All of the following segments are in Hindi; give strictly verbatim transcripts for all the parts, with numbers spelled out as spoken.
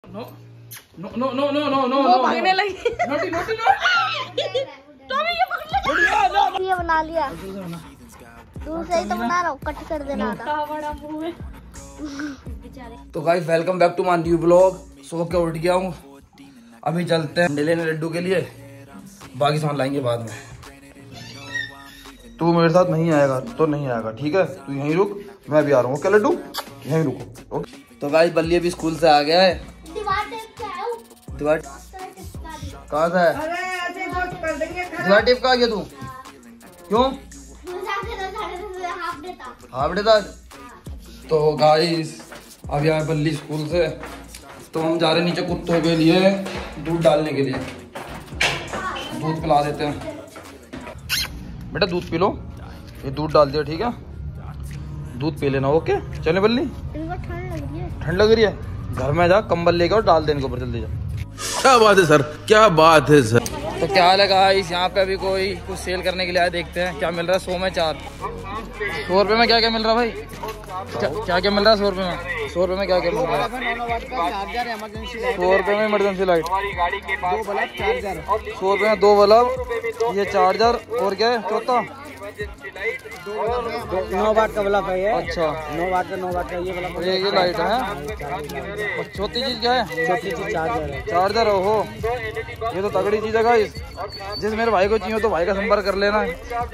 No no no no no no no वो भागने लगी। नोटी नोटी नोटी तो भी ये पकड़ ले। ये बना लिया। दूर से ही तो बना रहा हूँ, कट कर देना था। बड़ा मुंह है। तो guys welcome back to my new blog. So के उठ गया हूँ, अभी चलते हैं लेने लड्डू के लिए, बाकी सामान लाएंगे बाद में। तू मेरे साथ नहीं आएगा तो नहीं आएगा, ठीक है? तू यहीं रुक, मैं भी आ रहा हूँ। ओके लड्डू, यहीं रुको। ओके। तो गाइस बल्ली अभी स्कूल से आ गया है। दीवार कहाँ से है? दीवार टिप कहाँ गया तू? क्यों? हाफ डे था। तो गाइस अब आए बल्ली स्कूल से, तो हम जा रहे हैं नीचे कुत्तों के लिए दूध डालने के लिए। दूध पिला देते हैं। बेटा दूध पी लो, ये दूध डाल दिया, ठीक है? दूध पी लेना। ओके चले बल्ली। ठंड लग रही है। ठंड लग रही है, घर में जा कंबल लेके और डाल देने के ऊपर, जल्दी जा। क्या बात है सर, क्या बात है सर। तो क्या हाल है गाइस, यहाँ पे अभी कोई कुछ सेल करने के लिए आए, देखते हैं क्या मिल रहा है। सौ में चार, सौ रुपए में क्या क्या मिल रहा है भाई? क्या क्या, क्या मिल रहा है सौ रुपए में? सौ रुपए में क्या क्या मिल रहा है? सौ रुपए में इमरजेंसी लाइट, सौ रुपए में दो बल्ब, ये चार्जर, और क्या है चौथा? नौ वाट का बल्ब है ये। अच्छा नौ वाट का, नौ वाट का ये बल्ब। ये ये लाइट है। और चौथी चीज क्या है? चौथी चीज चार्जर है। चार्जर हो, ये तो तगड़ी चीज है गाइस। जिस मेरे भाई को चाहिए तो भाई का संपर्क कर लेना।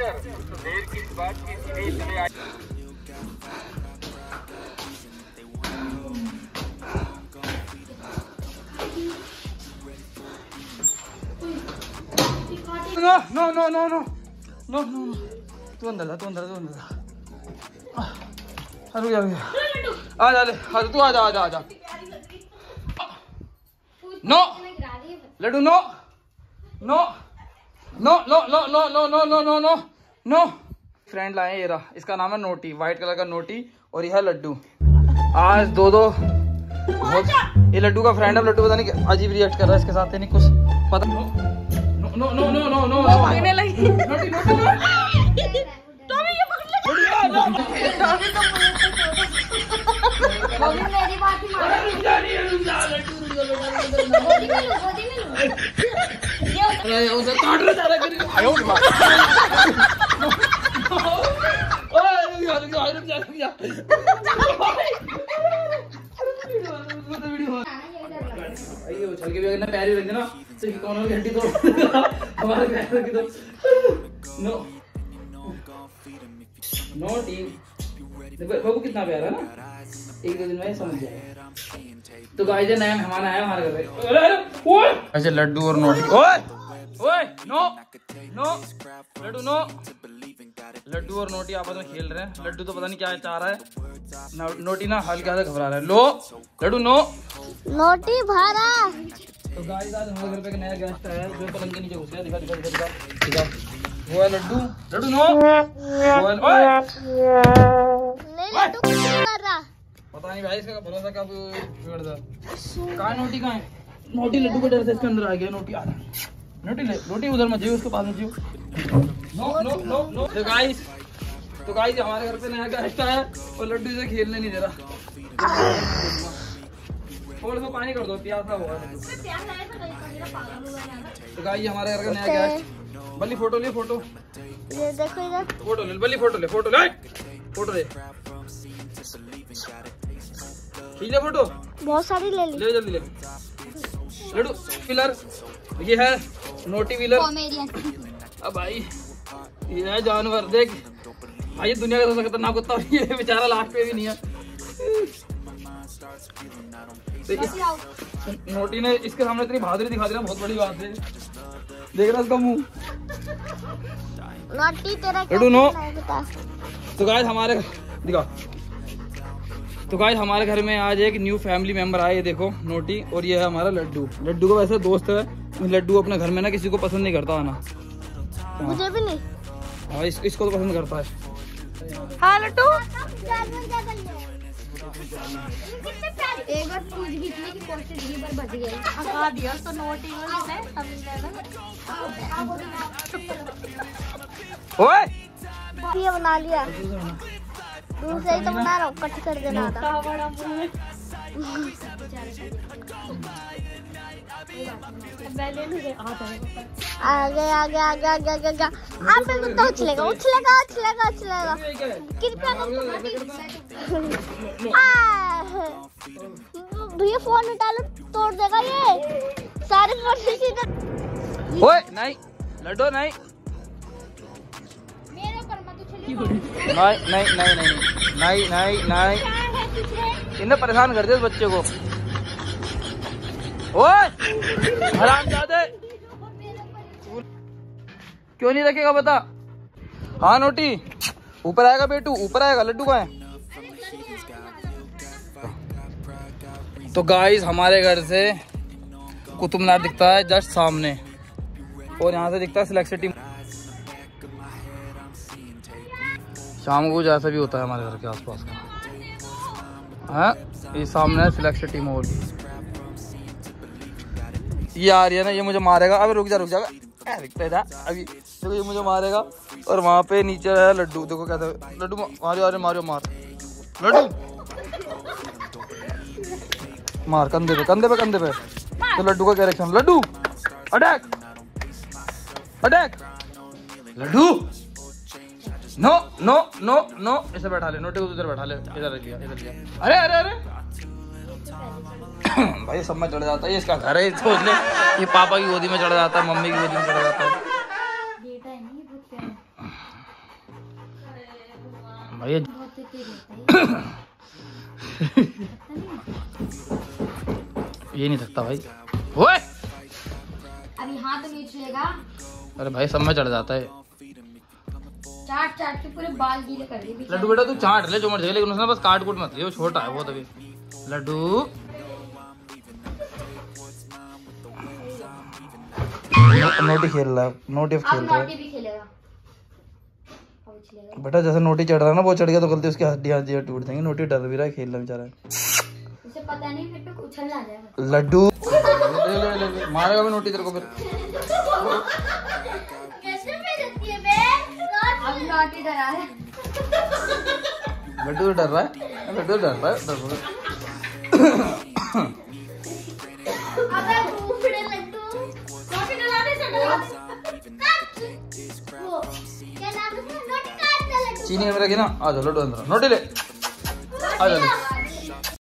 No no no no no no no तू अंदर तू अंदर तू अंदर रुक जा, आ जा ले, तू आ जा आ जा आ जा। No Laddu, no no no no no no no no no no no no. Friend लाए ये रहा, इसका नाम है नोटी, व्हाइट कलर का नोटी, और यह है लड्डू। आज दो दो बहुत, ये लड्डू का फ्रेंड है। लड्डू पता नहीं अजीब रिएक्ट कर रहा है इसके साथ, नहीं कुछ पता। No no no no no वो भागने लगी। Naughty Naughty Naughty. तो भी ये पकड़ ले। मम्मी मेरी बात ही मान। अरे उसे काट रहा जा रहा है। आयो मां। ओए यार यार यार यार। अयो चल के भी अगर ना पैर ही रख देना तो कौन वाली हड्डी तोड़ हमारे पैर रख दो। नो नो टीम बाबू कितना प्यारा है ना, एक दो दिन में समझ जाएगा। तो गाइस नया मेहमान आया हमारे घर पे। अरे अरे ओए अच्छा लड्डू और नोटी। ओए ओए no no Laddu no. Laddu और नोटी आपस में खेल रहे हैं। लड्डू तो पता नहीं क्या चाह रहा है, नोटी ना हल्का सा घबरा रहा है। लो लड्डू नो। नोटी भरा। तो गाइस आज हमारे घर पे एक नया गेस्ट आया है जो पलंग के नीचे घुस गया। दिखा दिखा दिखा दिखा दिखा। वो है लड्डू। लड्डू नो। वो है ओए नहीं लड्डू कुछ नहीं कर रहा। पता नहीं भाई इसका भरोसा कब बिगड़ जाए। कहाँ नोटी कहाँ है? नोटी लड्डू के डर से इसके अंदर आ गया। नोटी आ रहा, नोटी ले, नोटी उधर मत जियो, उसके पास मत जियो। No no no no. तो गाइस तो गाइस हमारे घर पे नया गेस्ट आया और लड्डू से खेलने नहीं दे रहा। थोड़ा सा पानी कर दो, प्यासा हुआ है। तो गाइस हमारे घर का नया गेस्ट। बल्ली फोटो ले, फोटो ये देखो इधर। फोटो ले बल्ली, फोटो ले, फोटो ले, फोटो ले, खींच ले फोटो। बहुत सारी ले ली। ले जल्दी ले। लड्डू व्हीलर, ये है नोटी व्हीलर। अब भाई ये है जानवर, देख भाई दुनिया का सबसे खतरनाक कुत्ता ये बेचारा लास्ट पे भी नहीं है। नोटी ने इसके सामने इतनी बहादुरी दिखा दी ना, बहुत बड़ी बात है। देख रहा उसका मुंह। नोटी तेरा क्या लड्डू नो। है बता। तो गाइस हमारे दिखा तो गाइस हमारे घर में आज एक न्यू फैमिली मेंबर आए, ये देखो नोटी, और ये है हमारा लड्डू। लड्डू का वैसे दोस्त है। लड्डू अपने घर में ना किसी को पसंद नहीं करता आना। मुझे भी नहीं। हाँ इस, इसको तो पसंद करता है। हाँ लड्डू एक बार पूछ भी थी कि कोशिश भी बार बच गई। हटा दिया तो नोटी ओए ये बना लिया। दूर से ही तो बना रहा हूँ, कट कर देना था। बड़ा मुंह है। आगे आगे आगे आगे आगे आगे आप पे तो उछलेगा उछलेगा उछलेगा उछलेगा कृपया भैया फोन उठा लो तोड़ देगा ये सारे फोन सीधे। ओए नहीं लड्डू नहीं मेरे ऊपर मत उछलिए। नहीं नहीं नहीं नहीं नहीं नहीं नहीं इन्हें परेशान कर दिया इस बच्चे को। ओए हरामजादे क्यों नहीं रखेगा बता। हाँ नोटी ऊपर आएगा बेटू ऊपर आएगा लड्डू का है। तो गाइस हमारे घर से कुतुब मीनार दिखता है जस्ट सामने और यहाँ से दिखता है सिलेक्ट सिटी। शाम को जैसा भी होता है हमारे घर के आसपास का है। ये सामने है सिलेक्ट सिटी मॉल। ये आ रही है ना ये मुझे मारेगा। अबे रुक जा रुक जा दिखता था अभी देखो ये मुझे मारेगा। और वहाँ पे नीचे है लड्डू देखो कहते लड्डू मारो अरे मारो मार लड्डू मार कंधे पे कंधे पे कंधे पे। तो लड्डू का क्या reaction Laddu attack attack Laddu no no no no इसे बैठा ले नोटे को उधर बैठा ले इधर लिया इधर लिया। अरे अरे अरे भाई सब में चढ़ जाता है ये इसका घर है सोच ले। ये पापा की गोदी में चढ़ जाता है मम्मी की गोदी में चढ़ जाता है भाई। ये नहीं सकता भाई। ओए अभी हाथ तो नहीं छुएगा। अरे भाई सब में चढ़ जाता है। चाट चाट के पूरे बाल गीले कर दिए। लड्डू बेटा तू चाट ले जो मर्जी लेकिन उसने बस काट कूट मत ले वो छोटा है बहुत अभी। लड्डू नोटी खेल रहा है नोटी खेल रहा है भी खेलेगा बेटा। जैसे नोटी चढ़ रहा है ना वो चढ़ गया तो गलती उसकी हड्डियां हड्डियां टूट जाएंगी। नोटी डर भी रहा है खेल रहा बेचारा। उसे पता नहीं फिर तो उछलना आ जाएगा। लड्डू ले ले ले ले मारेगा भी नोटी तेरे को फिर। कैसे फेंकती है बे? अब नोटी डरा है। लड्डू तो डर रहा है लड्डू डर रहा है डर रहा है। अबे भूखड़े लड्डू नोटी डराने से डरा वो क्या नाम है नोटी काट दे लड्डू। चीनी में रखी ना आ जाओ लड्डू अंदर नोटी ले आ जाओ।